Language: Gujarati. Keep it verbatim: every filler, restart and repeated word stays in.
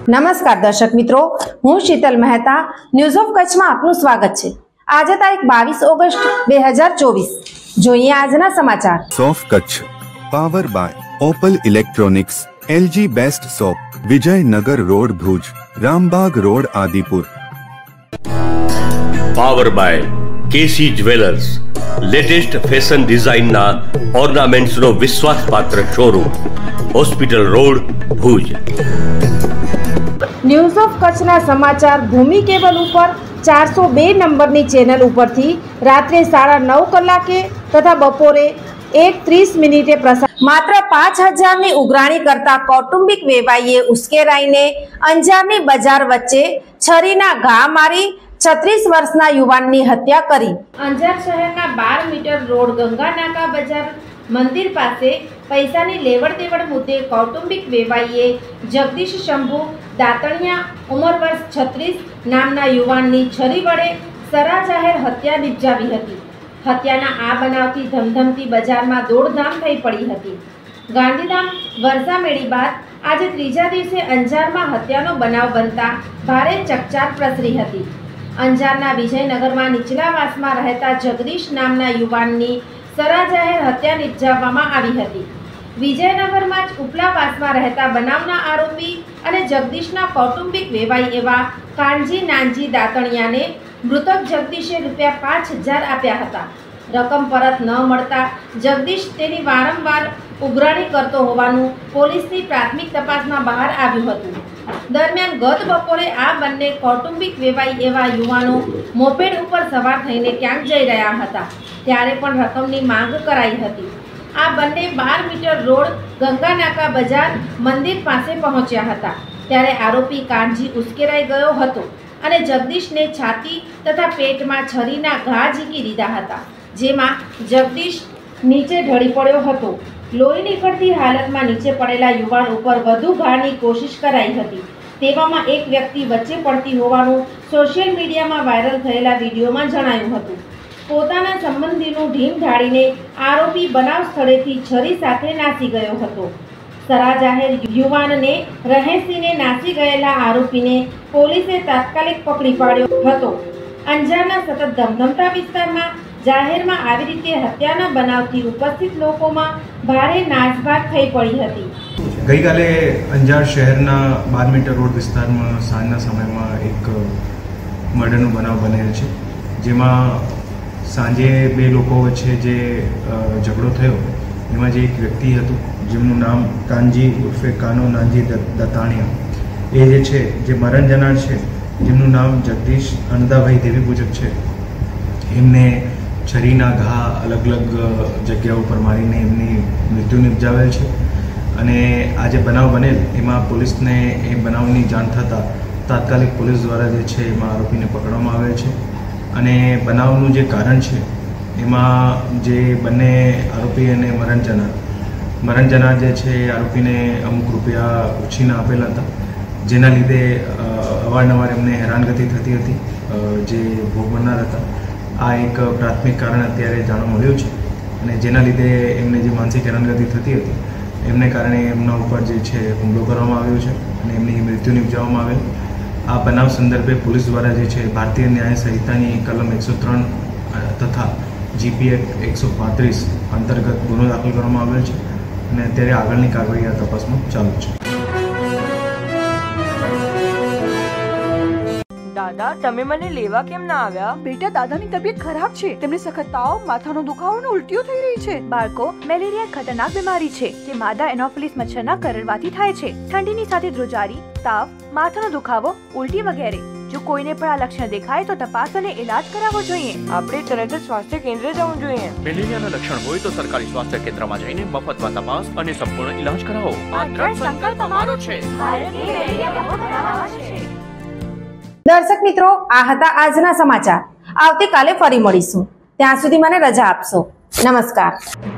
નમસ્કાર દર્શક મિત્રો, હું શીતલ મહેતા ન્યૂઝ ઓફ કચ્છમાં આપનું સ્વાગત છે। આજે તારીખ બાવીસ ઓગસ્ટ બે હજાર ચોવીસ। જોઈએ આજના સમાચાર। સોફ Kutch power by Opal electronics, LG best shop, Vijaynagar road Bhuj, Rambagh road Adipur. Power by KC jewellers, latest fashion ડિઝાઇનના ઓર્નામેન્ટ્સનો વિશ્વાસપાત્ર showroom, hospital road Bhuj. News of કચ્છના સમાચાર ભૂમિ કેબલ ઉપર ચારસો બે નંબરની ચેનલ ઉપરથી રાત્રે સાડા નવ કલાકે તથા બપોરે એક ત્રીસ મિનિટે પ્રસાર માત્ર પાંચ હજારની ઉઘરાણી કરતા કૌટુંબિક વેવાઈએ ઉશ્કેરાઈને અંજારની બજાર વચ્ચે છરીના ઘા મારી છત્રીસ વર્ષના યુવાનની હત્યા કરી। અંજાર શહેરના બાર મીટર રોડ ગંગા નાકા બજાર મંદિર પાસે પૈસાની લેવડ દેવડ મુદ્દે કૌટુંબિક વેવાઈએ જગદીશ શંભુ દાતણિયા ઉંમર વર્ષ છત્રીસ નામના યુવાનની છરી વડે સરા જાહેર હત્યા નિપજાવી હતી। હત્યાના આ બનાવથી ધમધમતી બજારમાં દોડધામ થઈ પડી હતી। ગાંધીધામ વર્ષા મેળી બાદ આજે ત્રીજા દિવસે અંજારમાં હત્યાનો બનાવ બનતા ભારે ચકચાર પ્રસરી હતી। અંજારના વિજયનગરમાં નીચલાવાસમાં રહેતા જગદીશ નામના યુવાનની સરા જાહેર હત્યા નિપજાવવામાં આવી હતી। વિજયનગરમાં જ ઉપલાવાસમાં રહેતા બનાવના આરોપી અને જગદીશના કૌટુંબિક વેવાઈ એવા કાનજી નાનજી દાતણિયાને મૃતક જગદીશે રૂપિયા પાંચ હજાર આપ્યા હતા। રકમ પરત ન મળતા જગદીશ તેની વારંવાર ઉઘરાણી કરતો હોવાનું પોલીસની પ્રાથમિક તપાસમાં બહાર આવ્યું હતું। દરમિયાન ગત બપોરે આ બંને કૌટુંબિક વેવાઈ એવા યુવાનો મોપેડ ઉપર સવાર થઈને ક્યાંક જઈ રહ્યા હતા ત્યારે પણ રકમની માંગ કરાઈ હતી। આ બંને બાર મીટર રોડ ગંગા નાકા બજાર મંદિર પાસે પહોંચ્યા હતા ત્યારે આરોપી કાનજી ઉશ્કેરાઈ ગયો હતો અને જગદીશને છાતી તથા પેટમાં છરીના ઘા ઝીકી દીધા હતા, જેમાં જગદીશ નીચે ઢળી પડ્યો હતો। લોહી નીકળતી હાલતમાં નીચે પડેલા યુવાન ઉપર વધુ ઘાની કોશિશ કરાઈ હતી। તેવામાં એક વ્યક્તિ વચ્ચે પડતી હોવાનું સોશિયલ મીડિયામાં વાયરલ થયેલા વિડીયોમાં જણાયું હતું। પોતાના સંબંધીનું ઢીમ ઢાળીને આરોપી બનાવ સ્થળેથી છરી સાથે નાસી ગયો હતો। સરા જાહેર યુવાનને રહેસીને નાસી ગયેલા આરોપીને પોલીસે તાત્કાલિક પકડી પાડ્યો હતો। અંજારના સતત ધમધમતા વિસ્તારમાં જાહેરમાં આવી રીતે હત્યાના બનાવથી ઉપસ્થિત લોકોમાં ભારે નાસભાગ થઈ પડી હતી। ગઈકાલે અંજાર શહેરના બાર મીટર રોડ વિસ્તારમાં સાંજના સમયમાં એક મર્ડરનો બનાવ બનેલ છે, જેમાં સાંજે બે લોકો વચ્ચે જે ઝઘડો થયો એમાં જે એક વ્યક્તિ હતું જેમનું નામ કાનજી ઉર્ફે કાનો નાનજી દતાણિયા, એ જે છે જે મરણ જનાર છે જેમનું નામ જગદીશ અનદાભાઈ દેવી પૂજક છે, એમને છરીના ઘા અલગ અલગ જગ્યાઓ પર મારીને એમની મૃત્યુ નિપજાવેલ છે। અને આ જે બનાવ બનેલ એમાં પોલીસને એ બનાવની જાણ થતાં તાત્કાલિક પોલીસ દ્વારા જે છે એમાં આરોપીને પકડવામાં આવેલ છે। અને બનાવનું જે કારણ છે એમાં જે બંને આરોપી અને મરણ જનાર મરણ જનાર જે છે એ આરોપીને અમુક રૂપિયા ઉછીના આપેલા હતા, જેના લીધે અવારનવાર એમને હેરાનગતિ થતી હતી જે ભોગ બનનાર હતા। આ એક પ્રાથમિક કારણ અત્યારે જાણવા મળ્યું છે અને જેના લીધે એમને જે માનસિક હેરાનગતિ થતી હતી એમને કારણે એમના ઉપર જે છે હુમલો કરવામાં આવ્યો છે અને એમની મૃત્યુ નિપજાવવામાં આવેલ। આ બનાવ સંદર્ભે પોલીસ દ્વારા જે છે ભારતીય ન્યાય સંહિતાની કલમ એકસો ત્રણ તથા જીપી એક્ટ એકસો પાંત્રીસ અંતર્ગત ગુનો દાખલ કરવામાં આવેલ છે અને અત્યારે આગળની કાર્યવાહી આ તપાસમાં ચાલુ છે। દાદા, તમે મને લેવા કેમ ના આવ્યા? બેટા, દાદાની તબિયત ખરાબ છે, તેમને સખત તાવ, માથાનો દુખાવો અને ઉલટીઓ થઈ રહી છે। બાળકો, મેલેરિયા ખતરનાક બીમારી છે જે માદા એનોફિલિસ મચ્છરના કરડવાથી થાય છે। ઠંડીની સાથે ધ્રુજારી, તાવ, માથાનો દુખાવો, ઉલટી વગેરે। જો કોઈને પણ આ લક્ષણ દેખાય તો તપાસ અને ઇલાજ કરાવવો જોઈએ। આપણે તરત જ સ્વાસ્થ્ય કેન્દ્રે જવું જોઈએ। મેલેરિયાના લક્ષણ હોય તો સરકારી સ્વાસ્થ્ય કેન્દ્રમાં જઈને મફતમાં તપાસ અને સંપૂર્ણ ઇલાજ કરાવો। આ દ્રઢ સંકલ્પ અમારો છે। ભારતની મેલેરિયા મુક્ત બનાવવા છે। દર્શક મિત્રો, આ હતા આજના સમાચાર। આવતીકાલે ફરી મળીશું, ત્યાં સુધી મને રજા આપશો। નમસ્કાર।